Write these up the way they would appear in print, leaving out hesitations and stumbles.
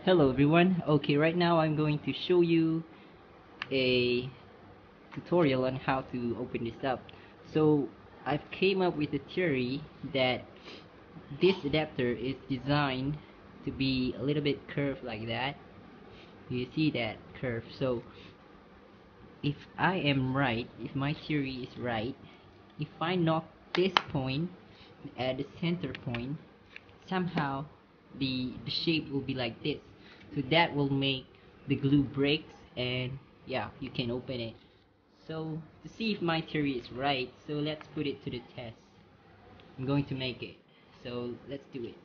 Hello everyone. Okay, right now I'm going to show you a tutorial on how to open this up. So I've came up with a theory that this adapter is designed to be a little bit curved like that. You see that curve. So if I am right, if my theory is right, if I knock this point at the center point, somehow the shape will be like this, so that will make the glue breaks, and yeah, you can open it. So to see if my theory is right, so let's put it to the test. I'm going to make it, so let's do it.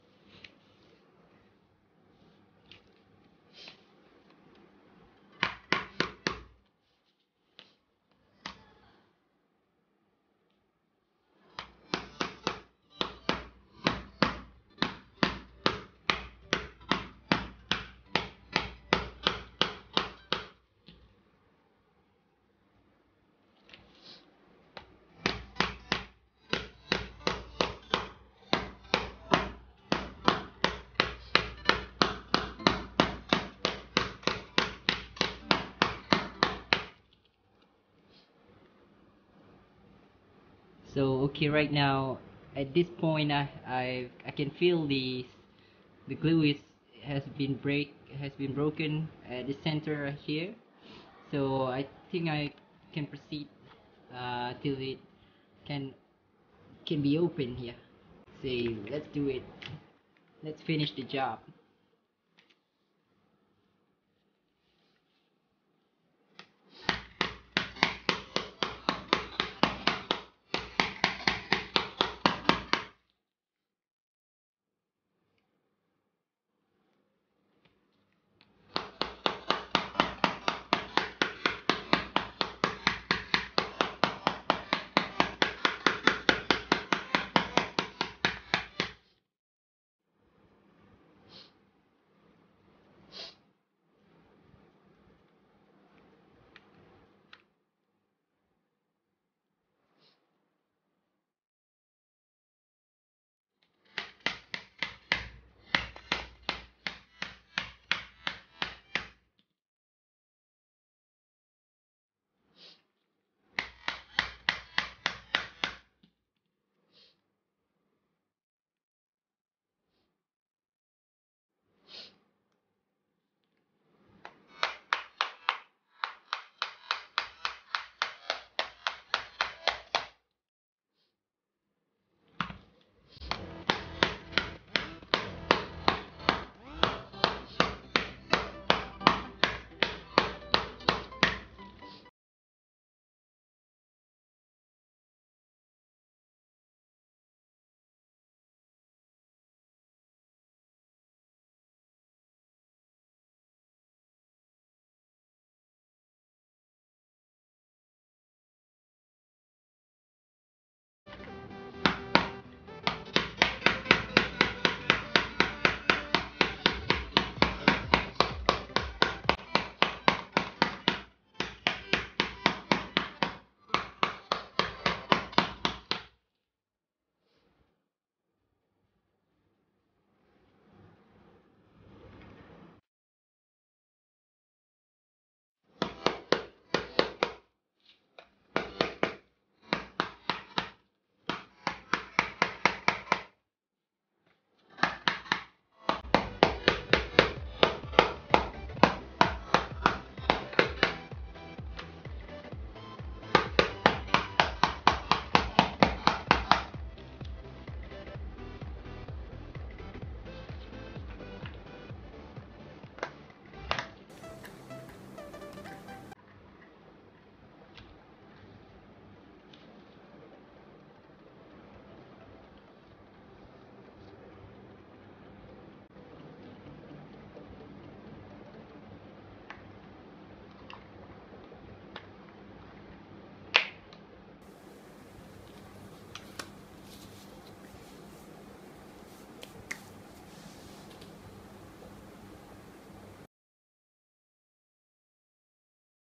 So okay, right now at this point I can feel the glue is has been broken at the center here. So I think I can proceed till it can can be open here. Say, let's do it. Let's finish the job.